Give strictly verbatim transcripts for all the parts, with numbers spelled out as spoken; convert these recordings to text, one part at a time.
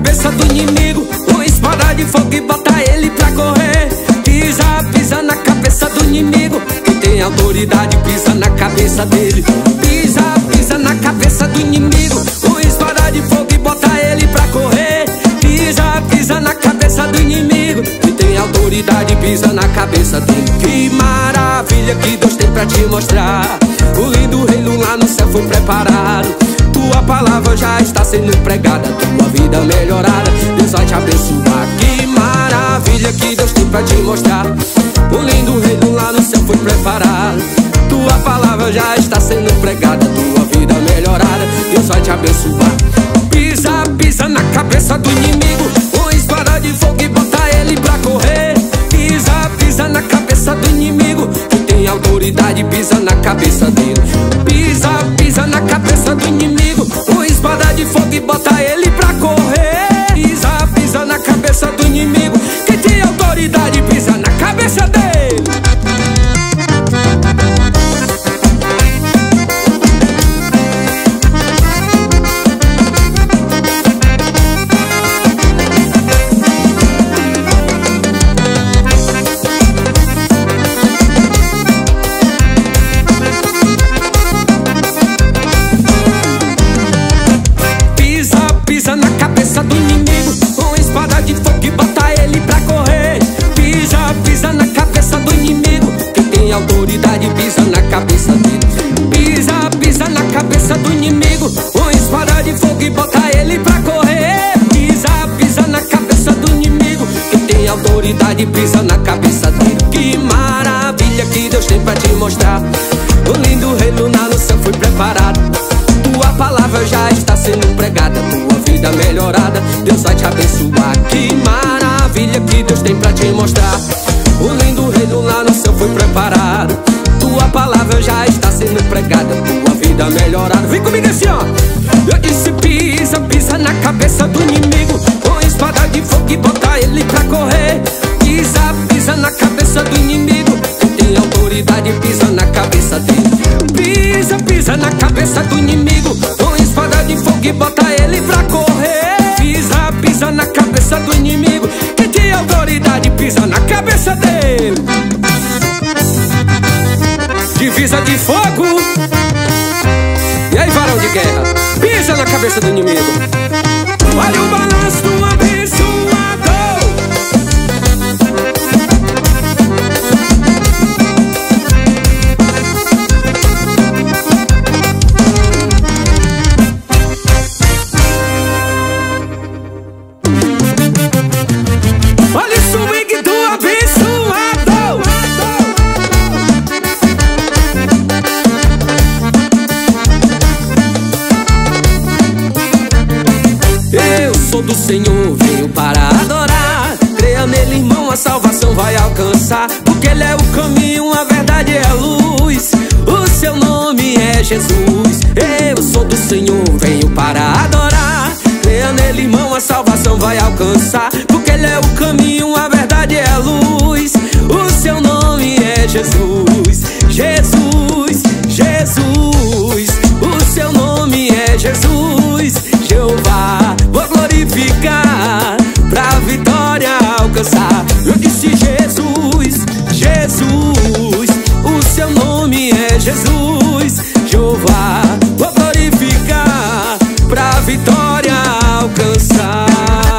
cabeça do inimigo com espada de fogo e bota ele pra correr. Pisa, pisa na cabeça do inimigo, quem tem autoridade pisa na cabeça dele. Pisa, pisa na cabeça do inimigo com espada de fogo e bota ele pra correr. Pisa, pisa na cabeça do inimigo, quem tem autoridade pisa na cabeça dele. Que maravilha que Deus tem pra te mostrar, o lindo reino lá no céu foi preparado. Tua palavra já está sendo pregada, tua vida melhorada, Deus vai te abençoar. Que maravilha que Deus tem pra te mostrar, o lindo reino lá no céu foi preparado. Tua palavra já está sendo pregada, tua vida melhorada, Deus vai te abençoar. Pisa, pisa na cabeça do inimigo com espada de fogo e bota ele pra correr. Pisa, pisa na cabeça do inimigo, que tem autoridade pisa na cabeça dele. Pisa, pisa na cabeça do inimigo com espada de fogo e bota ele pra correr. Pisa, pisa na cabeça do inimigo, que tem autoridade pisa na cabeça dele. Autoridade pisa na cabeça dele. Pisa, pisa na cabeça do inimigo com espada de fogo e bota ele pra correr. Pisa, pisa na cabeça do inimigo, que tem autoridade pisa na cabeça dele. Que maravilha que Deus tem pra te mostrar, o lindo reino lá no céu foi preparado. Tua palavra já está sendo pregada, tua vida melhorada, Deus vai te abençoar. Que maravilha que Deus tem pra te mostrar, o lindo reino lá no céu foi preparado. Tua palavra já está sendo pregada, tua vida melhorada. Vem comigo assim, ó. Eu disse pisa, pisa na cabeça do inimigo com espada de fogo e bota ele pra correr. Pisa, pisa na cabeça do inimigo, que tem autoridade pisa na cabeça dele. Pisa, pisa na cabeça do inimigo com espada de fogo e bota ele pra correr. Pisa, pisa na cabeça do inimigo, que tem autoridade pisa na cabeça dele. Divisa de fogo, e aí varão de guerra, pisa na cabeça do inimigo. Olha o balanço do abençoador. Olha o swing do abençoador. Eu sou do Senhor, venho para adorar. Creia nele, irmão, a salvação vai alcançar. Porque ele é o caminho, a verdade é a luz. O seu nome é Jesus. Eu sou do Senhor, venho para adorar. Creia nele, irmão, a salvação vai alcançar. Porque ele é o caminho, a verdade é a luz. O seu nome é Jesus. Jesus, Jesus. O seu nome é Jesus. Jeová, vou glorificar pra vitória alcançar. Eu disse Jesus, Jesus. O seu nome é Jesus. Jeová, vou glorificar pra vitória alcançar.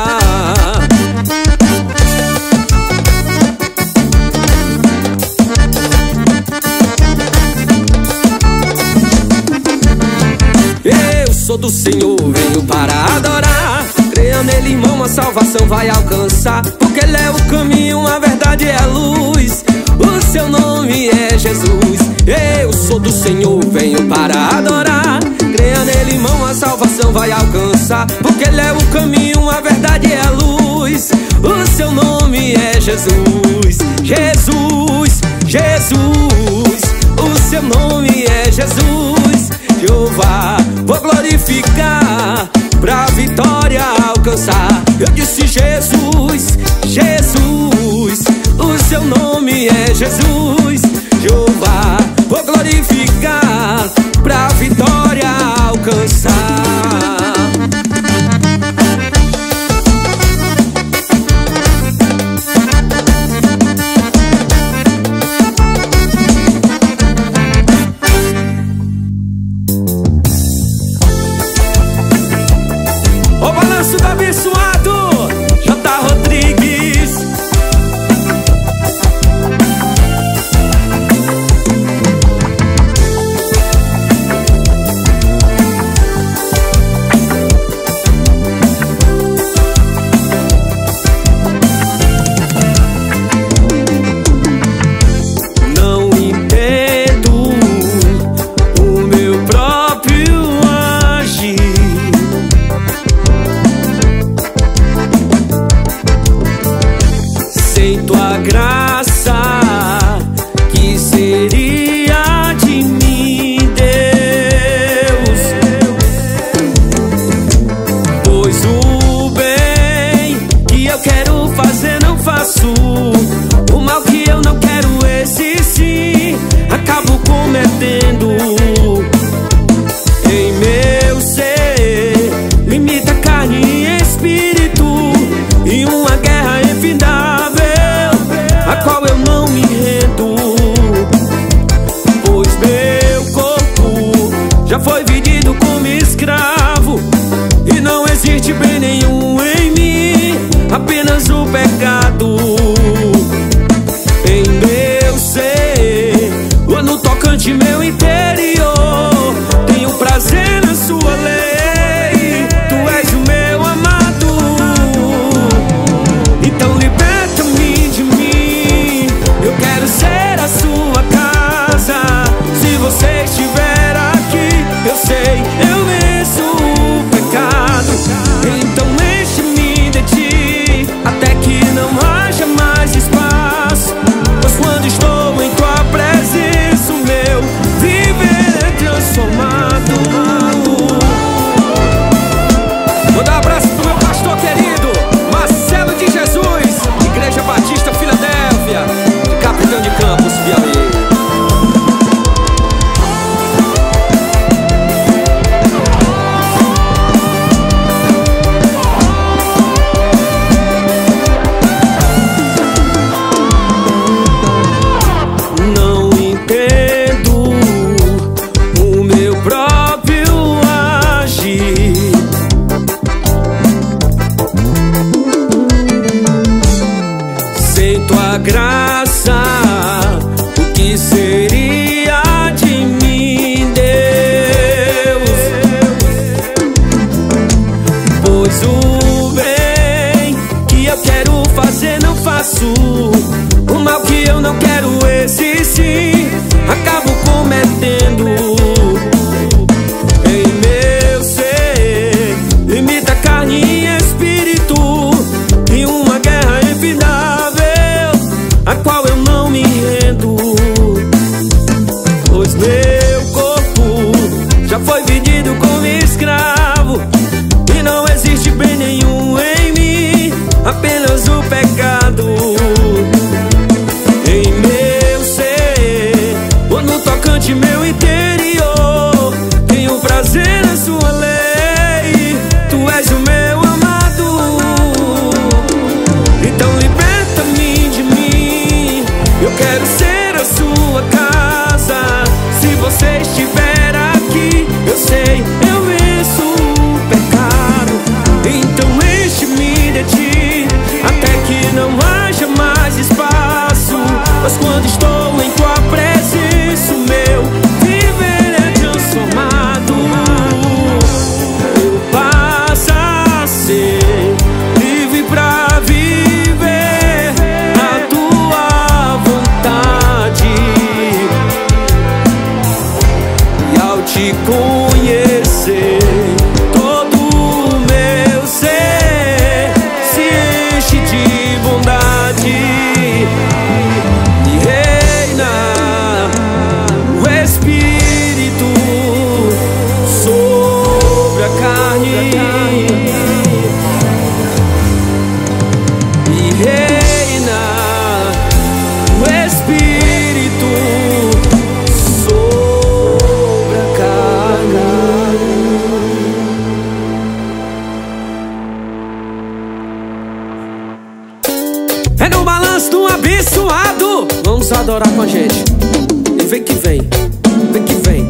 Eu sou do Senhor, venho para adorar. Creia nele, irmão, a salvação vai alcançar. Porque ele é o caminho, a verdade é a luz. O seu nome é Jesus. Eu sou do Senhor, venho para adorar. Creia nele, irmão, a salvação vai alcançar. Porque ele é o caminho, a verdade é a luz. O seu nome é Jesus. Jesus, Jesus. O seu nome é Jesus. Jeová, vou glorificar pra vitória alcançar. Eu disse Jesus, Jesus. O seu nome é Jesus. Jeová, vou glorificar pra vitória alcançar. existe bem nenhum em mim, apenas o pecado em meu ser. No tocante meu interior, tenho prazer na sua lei. Tu és o meu amado, então liberta-me de mim. Eu quero ser a sua casa. Se você estiver aqui, eu sei, eu venço o pecado. Então enche-me de ti, até que não haja mais espaço. Pois quando estou em tua presença, o meu viver é transformado. Vou dar um abraço pro meu pastor querido, Marcelo de Jesus, Igreja Batista Filadélfia, de Capitão de Campos, Piauí. Graça, o que seria de mim, Deus? Pois o bem que eu quero fazer não faço, o mal que eu não quero, esse sim acabo cometendo. Em meu ser limita carne e espírito, e uma guerra infindável a qual eu não me rendo. Pois meu corpo já foi vendido como escravo, e não existe bem nenhum em mim, apenas o pecado em meu ser. Ou no tocante meu interior, tenho prazer na sua lei. Tu és o meu amado, então liberta-me de mim. Eu quero ser a sua casa. Se você estiver aqui, eu sei, eu venço o pecado. Então enche-me de ti, até que não haja mais espaço. Mas quando estou em tua presença, o meu viver é transformado. Eu passo a ser livre pra viver a tua vontade. E ao te conhecer, todo o meu ser se enche de bondade. E reina o Espírito sobre a carne. E reina o Espírito sobre a carne. É no balanço do abençoado. Vamos adorar com a gente. E vem que vem, vem que vem.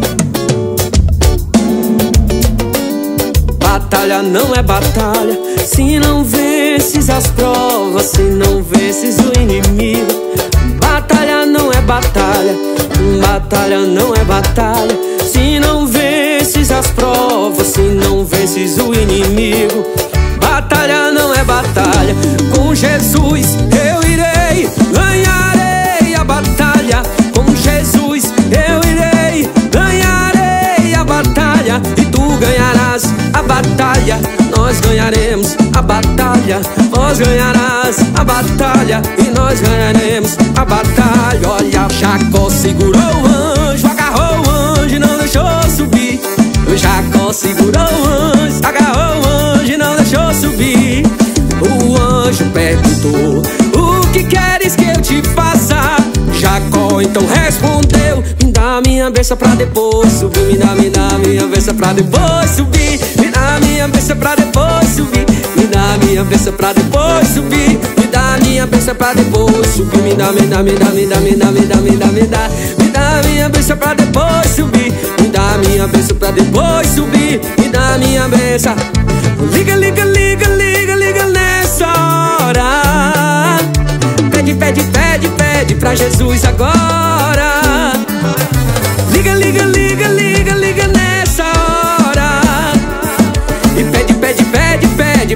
Batalha não é batalha se não vences as provas, se não vences o inimigo. Batalha não é batalha, batalha não é batalha se não vences as provas, se não vences o inimigo. Batalha não é batalha, com Jesus eu irei, ganharei a batalha. Com Jesus eu irei, ganharei a batalha. E tu ganharás a batalha, nós ganharemos a batalha. Vós ganharás a batalha e nós ganharemos a batalha. Olha, Jacó segurou o anjo, agarrou o anjo e não deixou subir. Jacó segurou o anjo, agarrou o anjo e não deixou subir. O anjo perguntou: o que queres que eu te faça? Jacó então respondeu: me dá minha bênção pra depois subir. Me dá, me dá minha bênção pra depois subir. Me dá minha bênção pra depois subir. Me dá minha bênção pra depois subir. Me dá minha bênção pra depois subir. Me dá, me dá, me dá, me dá, me dá, me dá, me dá, me dá. Me dá minha bênção pra depois subir. Me dá minha bênção pra depois subir. Me dá minha bênção. Liga, liga, liga.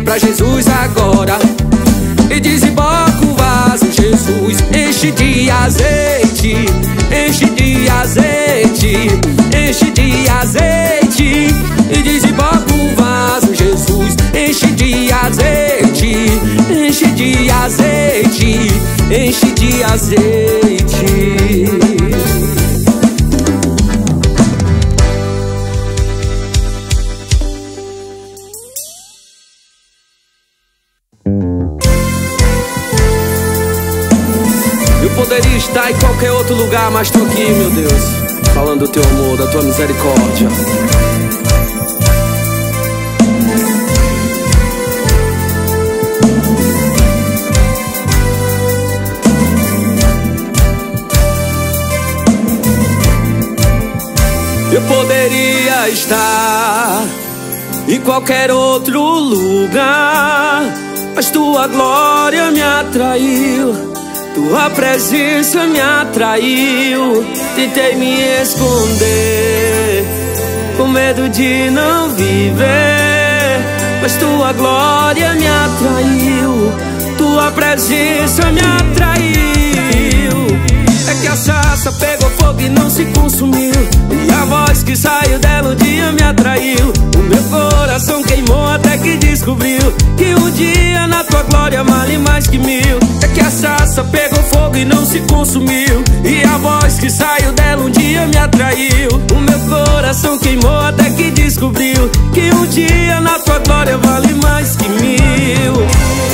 pra Jesus agora e desemboca o vaso, Jesus. Enche de azeite, enche de azeite, enche de azeite e desemboca o vaso, Jesus. Enche de azeite, enche de azeite, enche de azeite. Poderia estar em qualquer outro lugar, mas tô aqui, meu Deus, falando do teu amor, da tua misericórdia. Eu poderia estar em qualquer outro lugar, mas tua glória me atraiu, tua presença me atraiu. Tentei me esconder, com medo de não viver, mas tua glória me atraiu, tua presença me atraiu. É que a sarça pegou fogo e não se consumiu, e a voz que saiu dela um dia me atraiu. O meu coração queimou até que descobriu que um dia na tua glória vale mais que mil. É que a sarça pegou fogo e não se consumiu, e a voz que saiu dela um dia me atraiu. O meu coração queimou até que descobriu que um dia na tua glória vale mais que mil.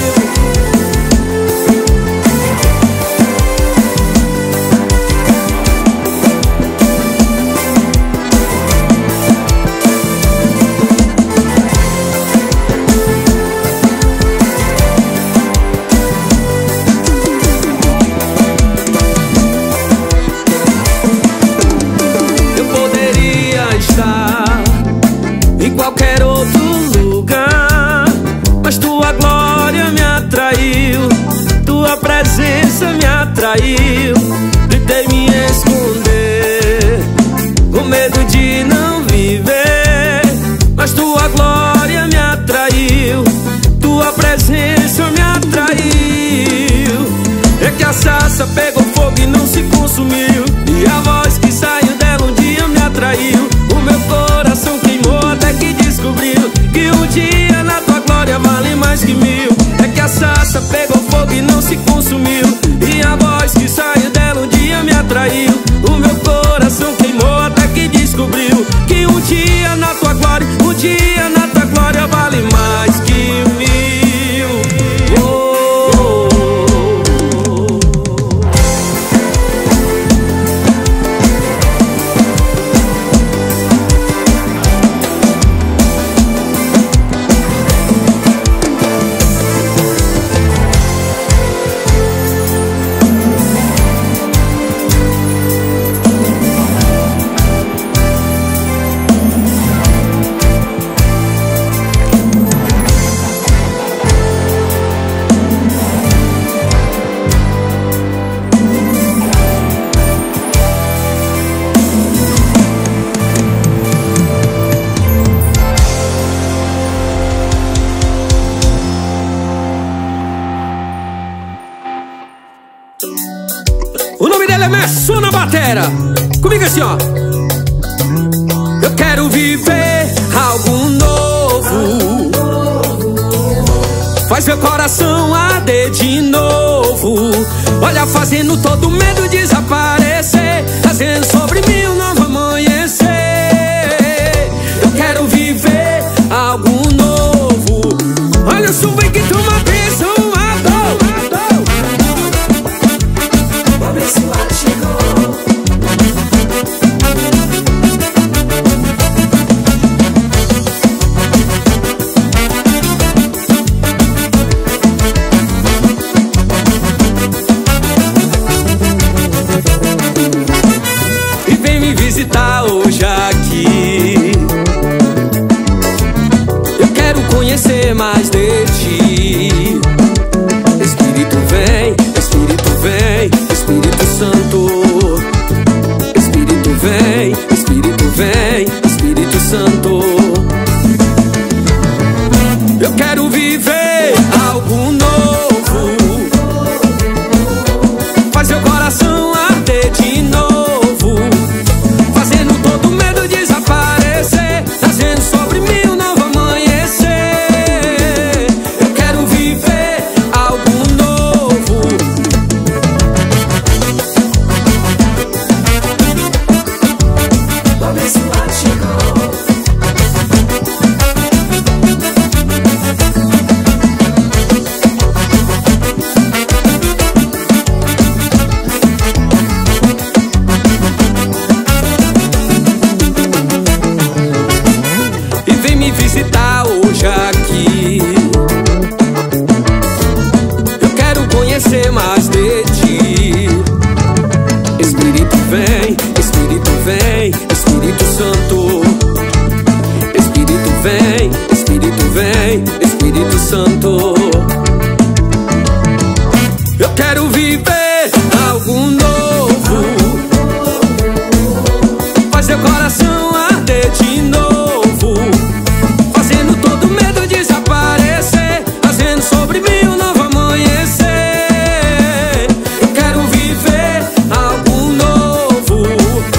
Em qualquer outro lugar, mas tua glória me atraiu, tua presença me atraiu. Tentei me esconder, com medo de não viver, mas tua glória me atraiu, tua presença me atraiu. É que a sarça pegou fogo e não se consumiu, e a voz que saiu dela um dia me atraiu. O meu coração queimou até que descobriu que um dia na tua glória vale mais que mil. É que a sarça pegou fogo e não se consumiu, e a voz que saiu dela um dia me atraiu. O meu coração queimou até que descobriu que um dia na tua glória, um dia na tua glória vale mais que mil. Oh, oh, oh. O nome dele é Messu na batera. Comigo assim, ó. Eu quero viver algo novo, faz meu coração arder de novo. Olha, fazendo todo medo desaparecer, trazendo sobre mim um novo amanhecer. Eu quero viver algo novo. Olha o chuva que toma bênção. Visitar hoje aqui. Eu quero conhecer mais de ti. Espírito vem, Espírito vem, Espírito Santo. Espírito vem, Espírito vem, Espírito Santo. Eu quero viver vem, Espírito Santo. Eu quero viver algo novo, fazer o coração arder de novo, fazendo todo medo desaparecer, fazendo sobre mim um novo amanhecer. Eu quero viver algo novo,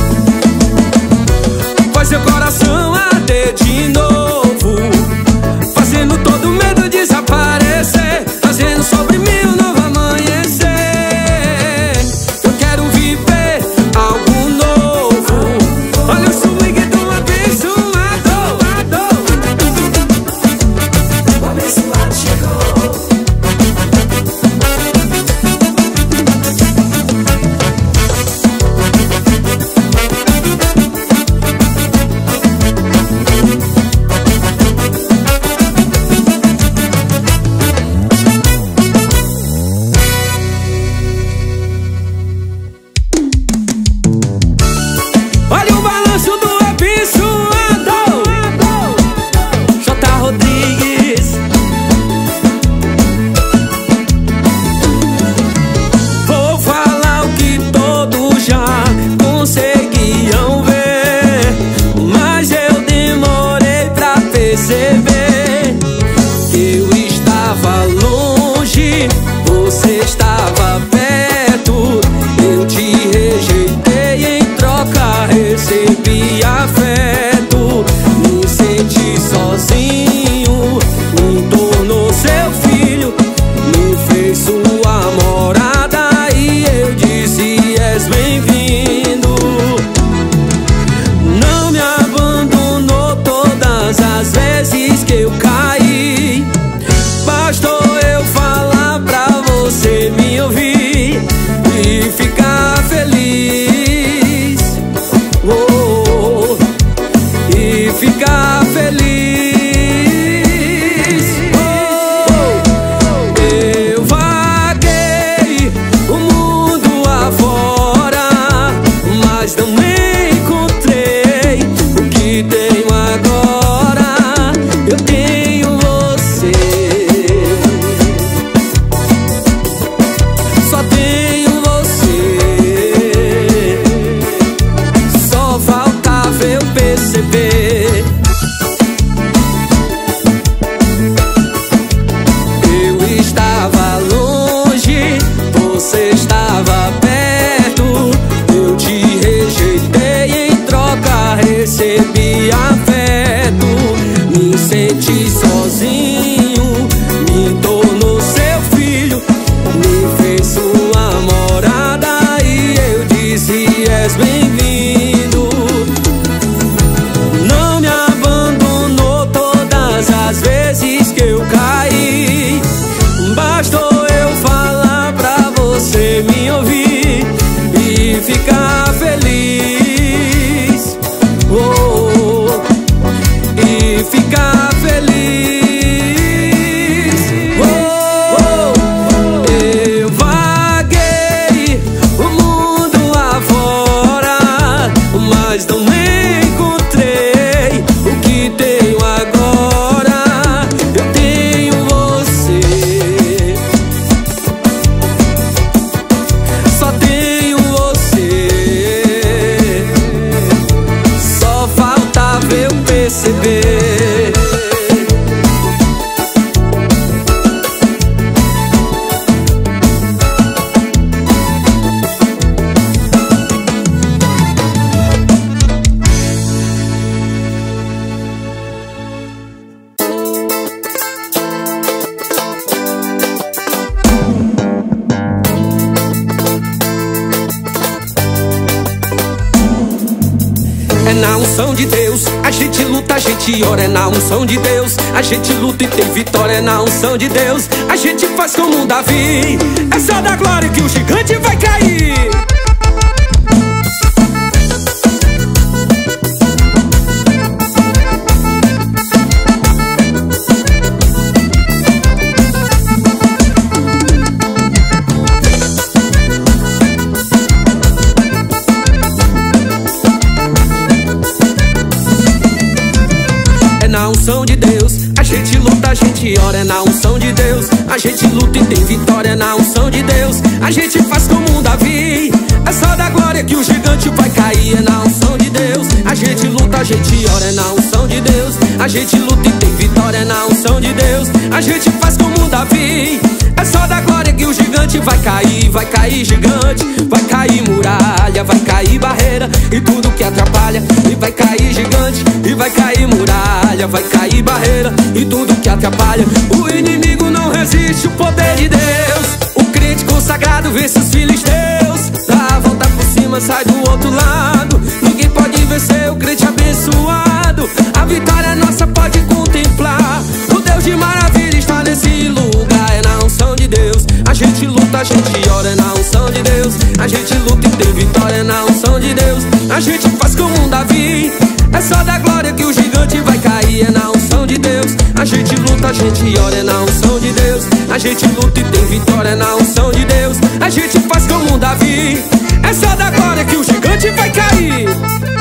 fazer o coração arder de novo, fazendo todo medo desaparecer, fazendo sobre mim um novo amanhecer. Eu quero viver algo novo. Olha o swing do abençoado. O abençoado chegou. Olha o balanço do abençoado J. Rodrigues. Vou falar o que todos já conseguiam ver, mas eu demorei pra perceber que eu estava longe, você estava perto. Eu te rejeitei, em troca recebi afeto. Me senti sozinho, me tornou seu filho, me fez sua morada e eu disse: és bem-vindo. Não me abandonou todas as vezes que eu caí, bastou eu falar pra você me ouvir e ficar feliz. Oh, e ficar feliz. Oh, eu vaguei o mundo afora, mas não encontrei o que tenho agora. Eu tenho você, só tenho você. Só faltava eu perceber. Eu estava longe, você estava perto. Eu te rejeitei, em troca recebi afeto. Me senti sozinho, me tornou seu filho, me fez sua morada e eu disse: és bem-vindo. Não me abandonou todas as vezes que eu caí, bastou eu falar pra você me ouvir e ficar feliz. Oh, e ficar feliz. Oh, eu vaguei o mundo afora, mas não encontrei o que tenho agora. Eu tenho você, só tenho você. Só faltava eu perceber. É na unção de Deus, a gente luta, a gente ora. É na unção de Deus, a gente luta e tem vitória. É na unção de Deus, a gente faz como Davi. É só da glória que o gigante vai cair. É na unção de Deus, a gente luta luta, a gente ora, é na unção de Deus. A gente luta e tem vitória, é na unção de Deus. A gente faz como Davi, é só da glória que o gigante vai cair, é na unção de Deus. A gente luta, a gente ora, é na unção de Deus. A gente luta e tem vitória, é na unção de Deus. A gente faz como Davi, é só da glória que o gigante vai cair. Vai cair gigante, vai cair muralha, vai cair barreira e tudo que atrapalha. E vai cair gigante, e vai cair muralha, vai cair barreira e tudo que atrapalha. O inimigo não resiste o poder de Deus. O crente consagrado vence os filisteus, dá a volta por cima, sai do outro lado. Ninguém pode vencer o crente abençoado. A vitória nossa pode contemplar. O Deus de maravilha está nesse lugar, é na unção de Deus. A gente luta, a gente ora, é na unção de Deus. A gente luta e tem vitória, é na unção de Deus. A gente faz como um Davi, é só da glória que o gigante vai cair, é na unção de Deus. A gente luta, a gente ora, é na unção de Deus. A gente luta e tem vitória, é na unção de Deus. A gente faz como um Davi, é só da glória que o gigante vai cair.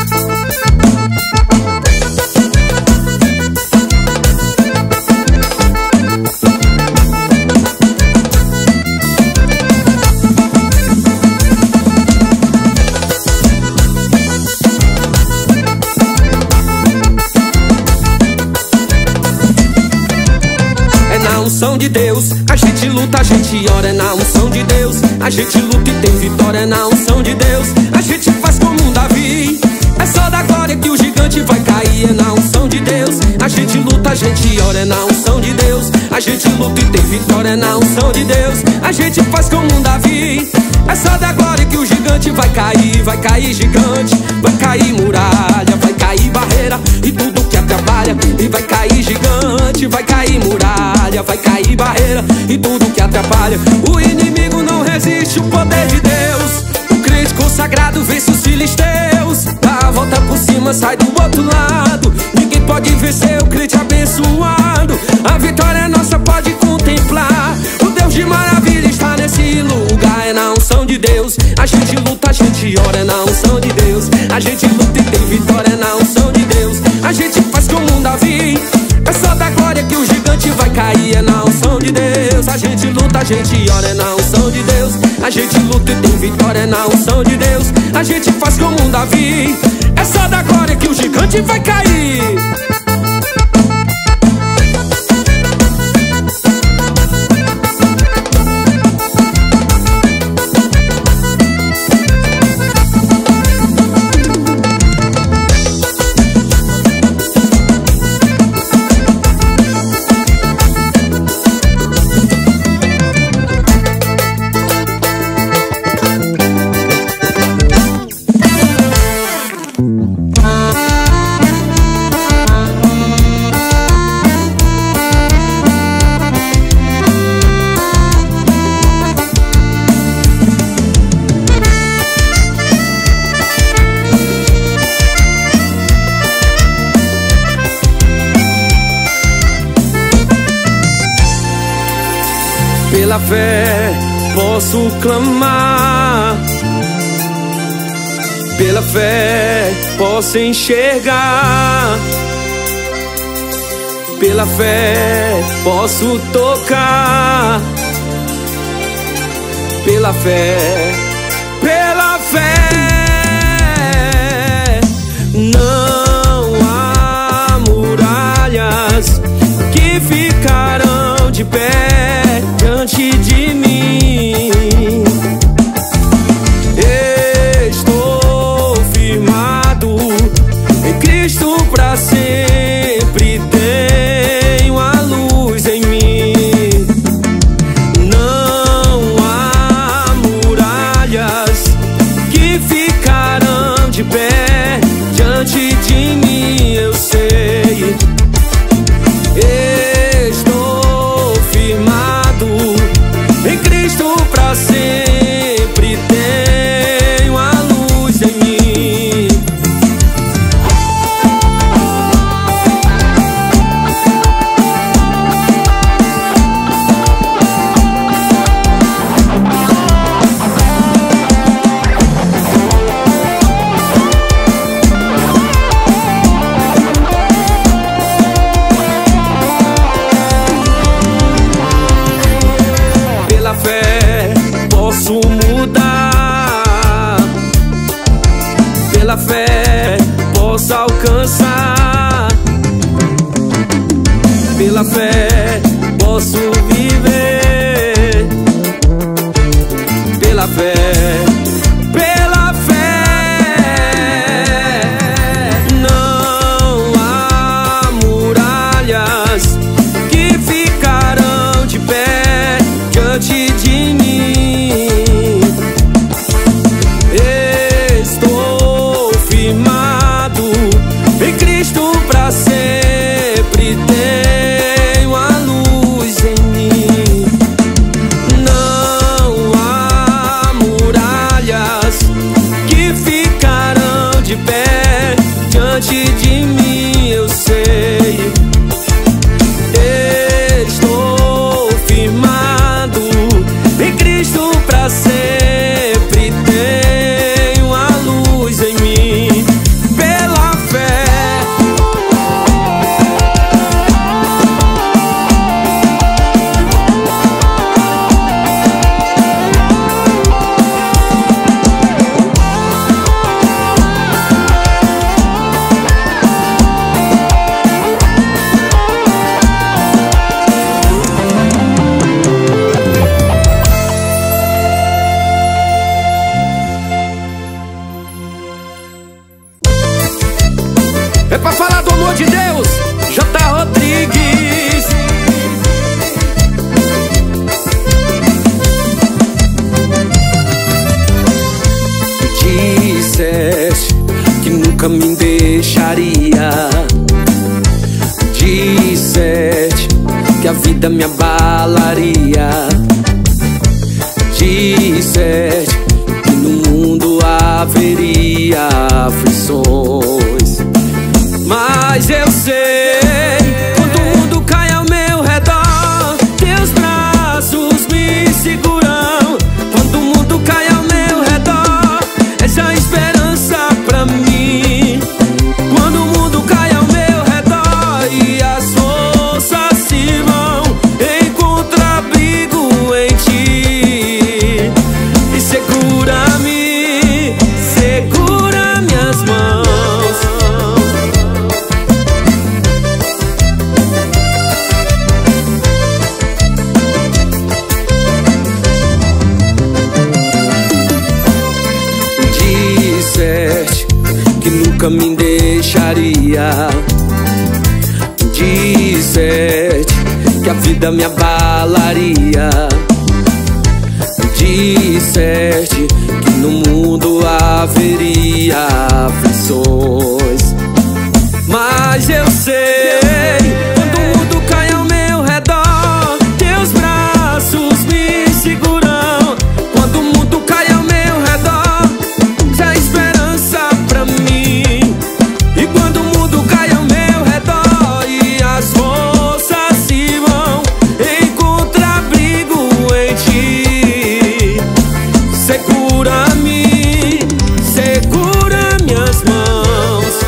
Unção de Deus, a gente luta, a gente ora, é na unção de Deus. A gente luta e tem vitória, é na unção de Deus. A gente faz como um Davi, é só da glória que o gigante vai cair, é na unção de Deus. A gente luta, a gente ora, é na unção de Deus. A gente luta e tem vitória, é na unção de Deus. A gente faz como um Davi, é só da glória que o gigante vai cair. Vai cair gigante, vai cair muralha, vai cair barreira e tudo que atrapalha. E vai cair gigante, vai cair muralha, vai cair barreira e tudo que atrapalha. O inimigo não resiste o poder de Deus. O crente consagrado vence os filisteus, dá a volta por cima, sai do outro lado. Ninguém pode vencer o crente abençoado. A vitória nossa pode contemplar. O Deus de maravilha está nesse lugar, é na unção de Deus. A gente luta, a gente ora, é na unção de Deus. A gente luta e tem vitória, é na unção de Deus. A gente faz como um Davi, é só da glória que o gigante vai cair, é na unção de Deus. A gente luta, a gente ora, é na unção de Deus. A gente luta e tem vitória, é na unção de Deus. A gente faz como um Davi, é só da glória que o gigante vai cair. Pela fé posso clamar, pela fé posso enxergar, pela fé posso tocar, pela fé, pela fé. Não há muralhas que ficarão de pé diante de mim. Estou firmado em Cristo pra sempre. Tenho a luz em mim. Não há muralhas que ficarão pela fé posso viver. Pela fé, pela fé, não há muralhas que ficarão de pé diante de mim. Estou firmado em Cristo pra sempre, tenho a luz em mim. Não há muralhas que ficarão de pé diante de mim, eu sei. Estou firmado em Cristo pra sempre, tenho a luz em mim. Pela fé, é pra falar do amor de Deus, J. Rodrigues. Disseste que nunca me deixaria. Disseste que a vida me abalaria. Disseste que no mundo haveria aflições. Mas eu sei, quando o mundo cai ao meu redor, teus braços me seguram. Quando o mundo cai ao meu redor, essa é a esperança pra mim. Quando o mundo cai ao meu redor e as forças se vão, encontrar abrigo em ti. E segura-me, segura minhas mãos. Disseste que nunca me deixaria. Disseste que a vida me abalaria. Disseste que no mundo haveria aflições. Mas eu sei, quando o mundo cai ao meu redor, teus braços me seguram. Quando o mundo cai ao meu redor, essa é a esperança pra mim. E quando o mundo cai ao meu redor e as forças se vão, encontrar abrigo em ti. Segura-me, segura minhas mãos.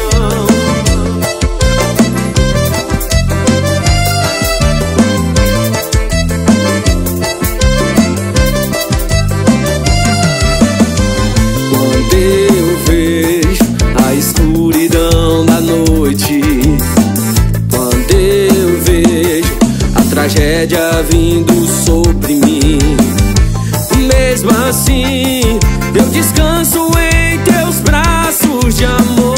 Quando eu vejo a escuridão da noite, quando eu vejo a tragédia vindo sobre mim, mesmo assim eu descanso em teus braços de amor.